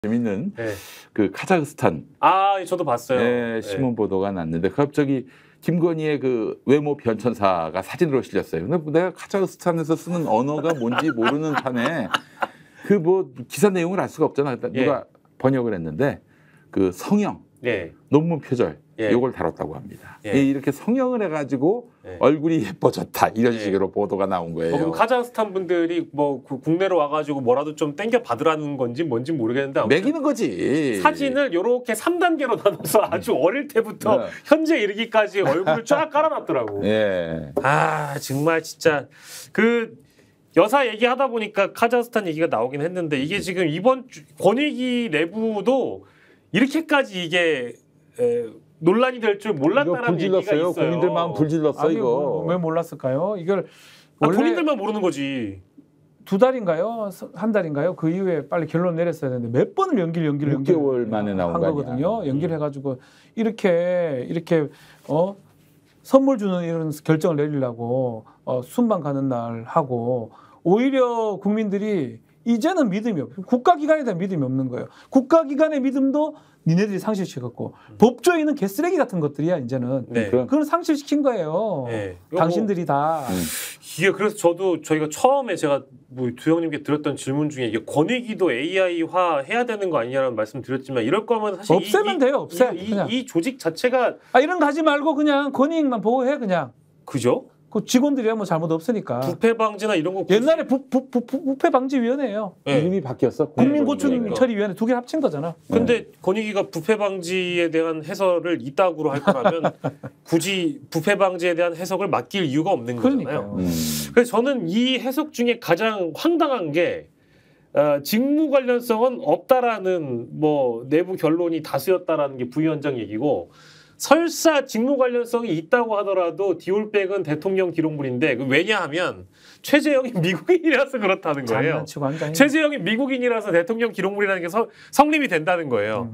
재밌는 네. 그 카자흐스탄 저도 봤어요. 네, 신문 보도가 났는데 갑자기 김건희의 그 외모 변천사가 사진으로 실렸어요. 근데 내가 카자흐스탄에서 쓰는 언어가 뭔지 모르는 판에 그 뭐 기사 내용을 알 수가 없잖아. 누가 번역을 했는데 그 성형, 논문 표절 이걸 다뤘다고 합니다. 이렇게 성형을 해가지고 얼굴이 예뻐졌다 이런 식으로 보도가 나온 거예요. 그럼 카자흐스탄 분들이 뭐 국내로 와가지고 뭐라도 좀 땡겨 받으라는 건지 뭔지 모르겠는데 매기는 거지. 사진을 이렇게 3단계로 나눠서 아주 어릴 때부터 현재 이르기까지 얼굴을 쫙 깔아놨더라고. 정말 진짜 그 여사 얘기하다 보니까 카자흐스탄 얘기가 나오긴 했는데 이게 지금 이번 권익위 내부도 이렇게까지 이게 논란이 될 줄 몰랐다라는 얘기가 있어요. 국민들 마음 불질렀어. 아니, 이거. 왜 몰랐을까요? 이걸 원래 본인들만 모르는 거지. 2달인가요? 1달인가요? 그 이후에 빨리 결론 내렸어야 되는데 몇 번을 연기를 6개월 만에 나온 한 거거든요. 아니야. 연기를 해가지고 이렇게 선물 주는 이런 결정을 내리려고 순방 가는 날 하고 오히려 국민들이 이제는 믿음이 없어요. 국가기관에 대한 믿음이 없는 거예요. 국가기관의 믿음도 니네들이 상실시켰고 법조인은 개쓰레기 같은 것들이야 이제는. 그건 상실시킨 거예요. 당신들이 다. 이게 그래서 저희가 처음에 제가 뭐 두형님께 드렸던 질문 중에 이게 권익위도 AI화 해야 되는 거 아니냐는 말씀 드렸지만 이럴 거면 사실 없애면 돼요. 없애. 이 조직 자체가 이런 거 하지 말고 그냥 권익만 보호해 그냥. 그죠? 그 직원들이야 뭐 잘못 없으니까. 부패 방지나 이런 거 옛날에 부패 방지 위원회예요. 이름이 바뀌었어. 국민고충처리위원회 두 개 합친 거잖아. 근데 권익위가 부패 방지에 대한 해설을 이따구로 할 거라면 굳이 부패 방지에 대한 해석을 맡길 이유가 없는 거잖아요. 그래서 저는 이 해석 중에 가장 황당한 게 직무 관련성은 없다라는 뭐 내부 결론이 다수였다라는 게 부위원장 얘기고. 설사 직무 관련성이 있다고 하더라도 디올백은 대통령 기록물인데 왜냐하면 최재형이 미국인이라서 그렇다는 거예요. 최재형이 미국인이라서 대통령 기록물이라는 게 성립이 된다는 거예요.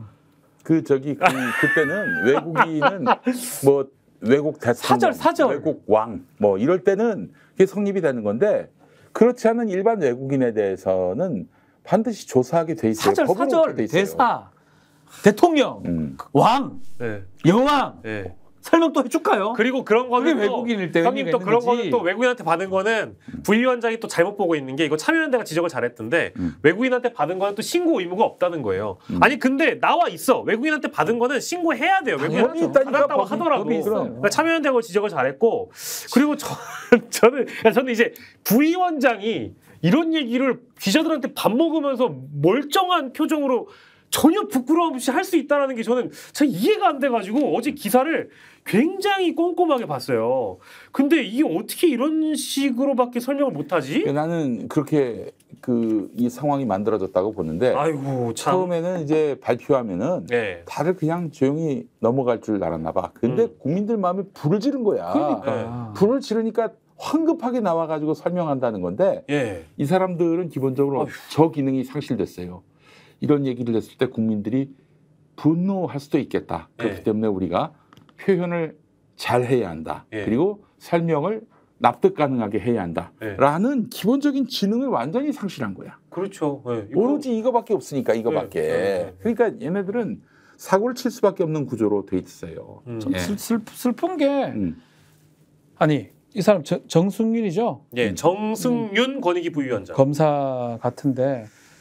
그때는 외국인은 뭐 외국 대통령, 사절. 외국 왕 뭐 이럴 때는 그게 성립이 되는 건데 그렇지 않은 일반 외국인에 대해서는 반드시 조사하게 돼 있어요. 사절, 대사. 대통령, 왕, 여왕 설명 또 해줄까요? 그리고 그런 거는 외국인일 때 형님 또 그런 거는 또 외국인한테 받은 거는 부위원장이 또 잘못 보고 있는 게 이거 참여연대가 지적을 잘했던데 외국인한테 받은 거는 또 신고 의무가 없다는 거예요. 아니 근데 나와 있어 외국인한테 받은 거는 신고해야 돼요. 외국인한테 받았다고 하더라도 그러니까 참여연대가 지적을 잘했고 그리고 저는 이제 부위원장이 이런 얘기를 기자들한테 밥 먹으면서 멀쩡한 표정으로 전혀 부끄러움 없이 할 수 있다는 게 저는 잘 이해가 안 돼가지고 어제 기사를 굉장히 꼼꼼하게 봤어요. 근데 이게 어떻게 이런 식으로밖에 설명을 못하지? 나는 그렇게 이 상황이 만들어졌다고 보는데 아이고 참. 처음에는 이제 발표하면은 다들 그냥 조용히 넘어갈 줄 알았나 봐. 근데 국민들 마음에 불을 지른 거야. 그러니까. 불을 지르니까 황급하게 나와가지고 설명한다는 건데 이 사람들은 기본적으로 저 기능이 상실됐어요. 이런 얘기를 했을 때 국민들이 분노할 수도 있겠다. 그렇기 때문에 우리가 표현을 잘 해야 한다. 그리고 설명을 납득 가능하게 해야 한다. 라는 기본적인 지능을 완전히 상실한 거야. 그렇죠. 오로지 이거밖에 없으니까 이거밖에. 그러니까 얘네들은 사고를 칠 수밖에 없는 구조로 돼 있어요. 좀 슬픈 게 아니 이 사람 정승윤이죠? 정승윤 권익위 부위원장. 검사 같은데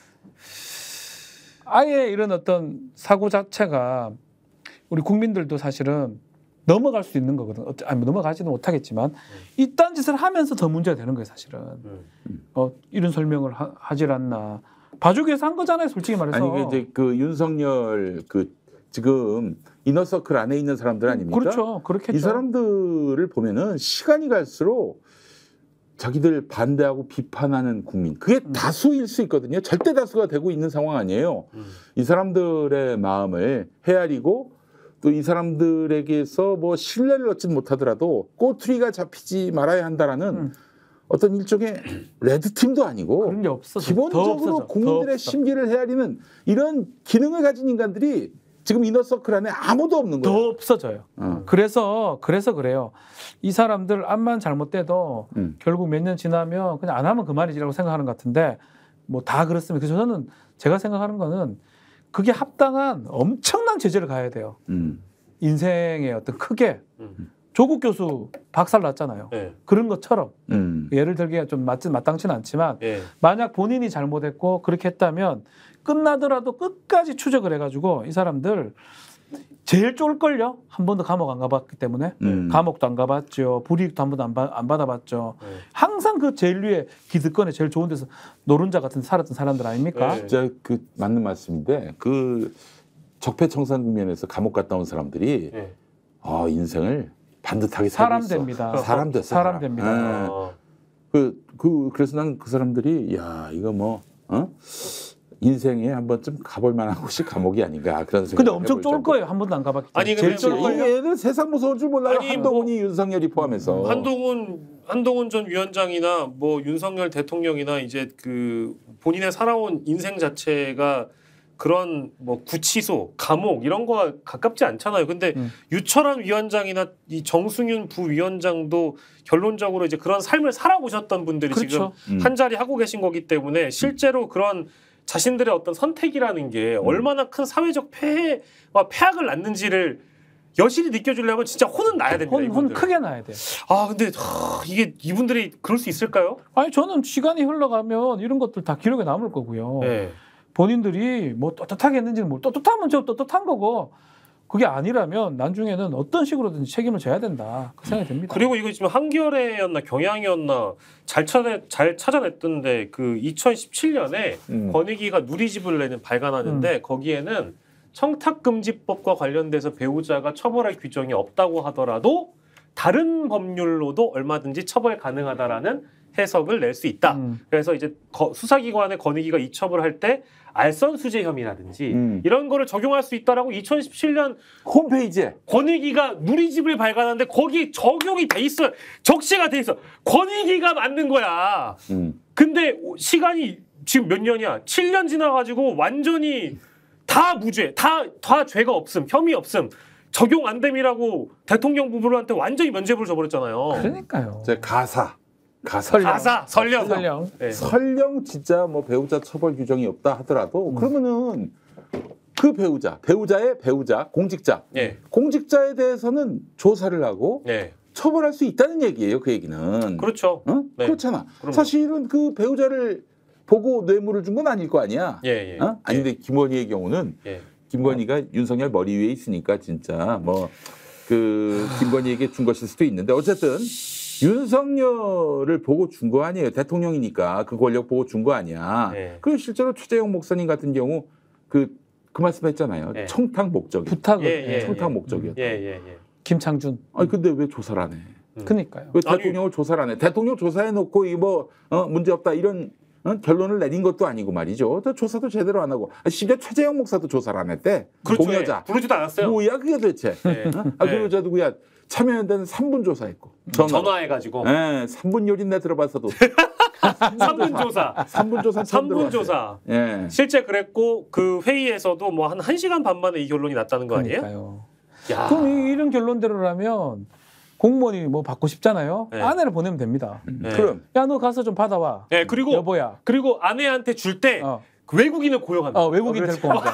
아예 이런 어떤 사고 자체가 우리 국민들도 사실은 넘어갈 수 있는 거거든. 넘어가지는 못하겠지만 이딴 짓을 하면서 더 문제가 되는 거예요, 사실은. 이런 설명을 하질 않나. 봐주기 위해서 한 거잖아요, 솔직히 말해서. 아니 이제 윤석열 지금 이너서클 안에 있는 사람들 아닙니까? 그렇죠, 그렇겠죠. 이 사람들을 보면은 시간이 갈수록 자기들 반대하고 비판하는 국민 그게 다수일 수 있거든요. 절대 다수가 되고 있는 상황 아니에요. 이 사람들의 마음을 헤아리고 또 이 사람들에게서 뭐 신뢰를 얻지 못하더라도 꼬투리가 잡히지 말아야 한다라는 어떤 일종의 레드팀도 아니고 그런 게 없어. 기본적으로 국민들의 심기를 헤아리는 이런 기능을 가진 인간들이 지금 이너서클 안에 아무도 없는 거예요. 더 없어져요. 그래서 그래요. 이 사람들 암만 잘못돼도 결국 몇 년 지나면 그냥 안 하면 그만이지라고 생각하는 것 같은데 뭐 다 그렇습니다. 그래서 저는 제가 생각하는 거는 그게 합당한 엄청난 제재를 가야 돼요. 인생의 어떤 크게 조국 교수 박살 났잖아요. 네. 그런 것처럼 예를 들기가 좀 마땅치는 않지만 예. 만약 본인이 잘못했고 그렇게 했다면 끝나더라도 끝까지 추적을 해가지고 이 사람들 제일 쫄걸요. 한 번도 감옥 안 가봤기 때문에 감옥도 안 가봤죠. 불이익도 한 번도 안 받아봤죠. 항상 그 제일 위에 기득권에 제일 좋은 데서 노른자 같은 데 살았던 사람들 아닙니까? 네. 진짜 그 맞는 말씀인데 그 적폐청산 국면에서 감옥 갔다 온 사람들이 예. 인생을 반듯하게 사람 살고 있어. 됩니다. 사람 됐어. 사람 됩니다. 아. 그래서 난 그 사람들이 야 이거 뭐 인생에 한 번쯤 가볼 만한 곳이 감옥이 아닌가 그런 생각. 근데 엄청 쫄 거예요. 한 번도 안 가봤기 때문에. 아니, 제일 근데 쫄 뭐- 거예요. 얘는 세상 무서울 줄 몰라요. 아니, 한동훈이 윤석열이 포함해서. 한동훈 전 위원장이나 뭐 윤석열 대통령이나 이제 그 본인의 살아온 인생 자체가 그런 뭐 구치소, 감옥 이런 거와 가깝지 않잖아요. 근데 유철한 위원장이나 이 정승윤 부위원장도 결론적으로 이제 그런 삶을 살아보셨던 분들이 그렇죠. 지금 한 자리 하고 계신 거기 때문에 실제로 그런 자신들의 어떤 선택이라는 게 얼마나 큰 사회적 폐해와 폐악을 낳는지를 여실히 느껴주려면 진짜 혼은 나야 됩니다. 혼 이분들. 크게 나야 돼요. 아 근데 이게 이분들이 그럴 수 있을까요? 아니 저는 시간이 흘러가면 이런 것들 다 기록에 남을 거고요. 네. 본인들이 뭐 떳떳하게 했는지는 뭐 떳떳하면 저 떳떳한 거고 그게 아니라면 나중에는 어떤 식으로든지 책임을 져야 된다. 그 생각이 듭니다. 그리고 이거 지금 한겨레였나 경향이었나 잘 찾아냈던데 그 2017년에 권익위가 누리집을 발간하는데 거기에는 청탁금지법과 관련돼서 배우자가 처벌할 규정이 없다고 하더라도 다른 법률로도 얼마든지 처벌 가능하다라는 해석을 낼 수 있다. 그래서 이제 수사기관의 권익위가 이첩을 때 알선수재 혐의라든지 이런 거를 적용할 수 있다라고 2017년 홈페이지에 권익위가 누리집을 발간하는데 거기 적용이 돼 있어. 적시가 돼 있어. 권익위가 만든 거야. 근데 시간이 지금 몇 년이야? 7년 지나가지고 완전히 다 무죄, 다 죄가 없음, 혐의 없음, 적용 안 됨이라고 대통령 부부한테 완전히 면죄부를 줘버렸잖아요. 그러니까요. 설령. 네. 설령 진짜 뭐 배우자 처벌 규정이 없다 하더라도 그러면은 그 배우자의 배우자, 공직자, 네. 공직자에 대해서는 조사를 하고 네. 처벌할 수 있다는 얘기예요. 그 얘기는. 그렇죠. 네. 그렇잖아. 그럼요. 사실은 그 배우자를 보고 뇌물을 준 건 아닐 거 아니야. 예. 아닌데 김건희의 경우는 김건희가 윤석열 머리 위에 있으니까 진짜 뭐 그 김건희에게 준 것일 수도 있는데 어쨌든 윤석열을 보고 준 거 아니에요. 대통령이니까 그 권력 보고 준 거 아니야. 그리고 실제로 최재형 목사님 같은 경우 그 말씀했잖아요. 청탁 목적이. 부탁을. 청탁 목적이었다. 김창준. 아니 근데 왜 조사를 안 해? 그러니까요. 왜 대통령을 조사를 안 해? 대통령 조사해놓고 이 뭐 문제 없다 이런 결론을 내린 것도 아니고 말이죠. 또 조사도 제대로 안 하고 심지어 최재형 목사도 조사를 안 했대. 그렇죠. 공여자. 부르지도 않았어요. 뭐야 그게 도대체. 그 여자 누구야. 참여연대는 3분 조사했고. 전화해가지고. 3분 요린내 들어봐서도. 3분 조사. 3분 조사. 3분 조사. 실제 그랬고 그 회의에서도 뭐 한 1시간 반 만에 이 결론이 났다는 거 아니에요? 그러니까요. 그럼 이런 결론대로라면 공무원이 뭐 받고 싶잖아요. 아내를 보내면 됩니다. 그럼 야 너 가서 좀 받아와. 그리고 여보야. 그리고 아내한테 줄 때 그 외국인을 고용합니다. 외국인 데리고 옵니다.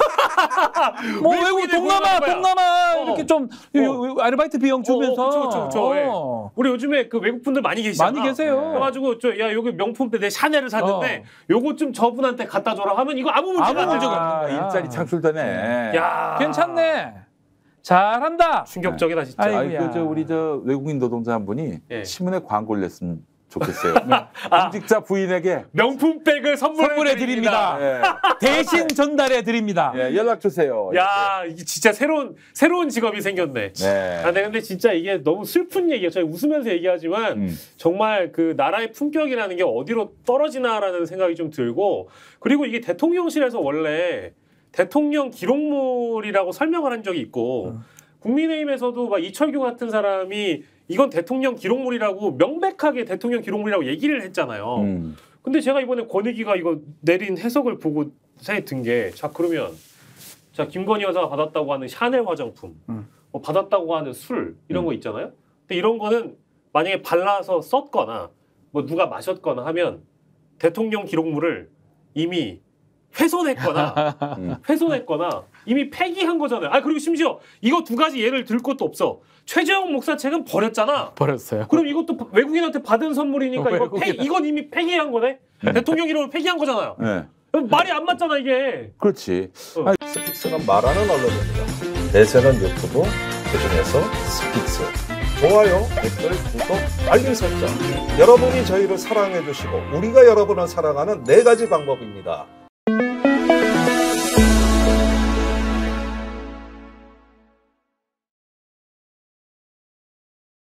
뭐 외국 동남아 이렇게 좀 아르바이트 비용 주면서. 그렇죠. 우리 요즘에 그 외국 분들 많이 계시잖아. 많이 계세요. 그래가지고 야 여기 명품대 내 샤넬을 샀는데 요거 좀 저분한테 갖다 줘라 하면 이거 아무 문제가 없어요. 일자리 창출되네. 야 괜찮네. 잘한다. 충격적이다 진짜. 우리 외국인 노동자 한 분이 신문에 광고를 냈으면 좋겠어요. 공직자 부인에게 명품백을 선물해 드립니다. 대신 전달해 드립니다. 연락 주세요. 야, 이게 진짜 새로운 직업이 생겼네. 근데 진짜 이게 너무 슬픈 얘기예요. 저희 웃으면서 얘기하지만 정말 그 나라의 품격이라는 게 어디로 떨어지나라는 생각이 좀 들고 그리고 이게 대통령실에서 원래 대통령 기록물이라고 설명을 한 적이 있고 국민의힘에서도 막 이철규 같은 사람이 이건 대통령 기록물이라고 명백하게 대통령 기록물이라고 얘기를 했잖아요. 근데 제가 이번에 권익위가 이거 내린 해석을 보고 생각이 든 게 그러면 김건희 여사가 받았다고 하는 샤넬 화장품 뭐 받았다고 하는 술 이런 거 있잖아요. 근데 이런 거는 만약에 발라서 썼거나 뭐 누가 마셨거나 하면 대통령 기록물을 이미 훼손했거나 이미 폐기한 거잖아요. 아 그리고 심지어 이거 두 가지 예를 들 것도 없어. 최재형 목사 책은 버렸잖아. 버렸어요. 그럼 이것도 외국인한테 받은 선물이니까 이건 이미 폐기한 거네. 대통령 이름을 폐기한 거잖아요. 네. 말이 안 맞잖아 이게. 그렇지. 스픽스는 말하는 언론입니다. 대세는 유튜브, 그중에서 스픽스. 좋아요, 댓글, 구독, 알림 설정. 여러분이 저희를 사랑해 주시고 우리가 여러분을 사랑하는 4가지 방법입니다.